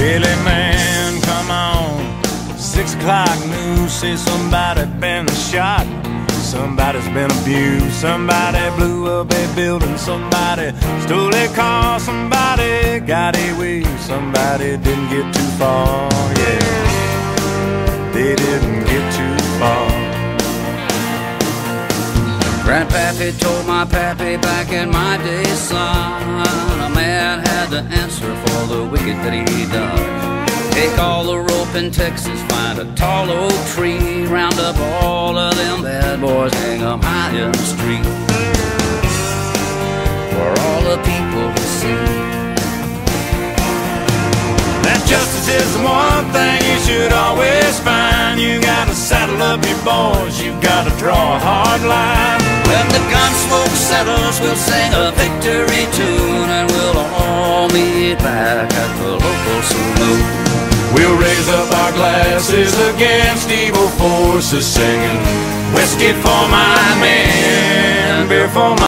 Billy man, come on. 6 o'clock news say somebody been shot. Somebody's been abused. Somebody blew up a building. Somebody stole a car. Somebody got away. Somebody didn't get too far. Yeah, they didn't get too far. Grandpappy told my pappy back in my day, son, a man had to answer for the wicked that he done. Take all the rope in Texas, find a tall oak tree, round up all of them bad boys, hang them high in the street, for all the people to see. That justice is the one thing you should always find. You gotta saddle up your boys, you gotta draw a hard line. When the gun smoke settles, we'll sing a victory tune, and we'll all meet back at the local saloon. We'll raise up our glasses against evil forces, singing whiskey for my men, beer for my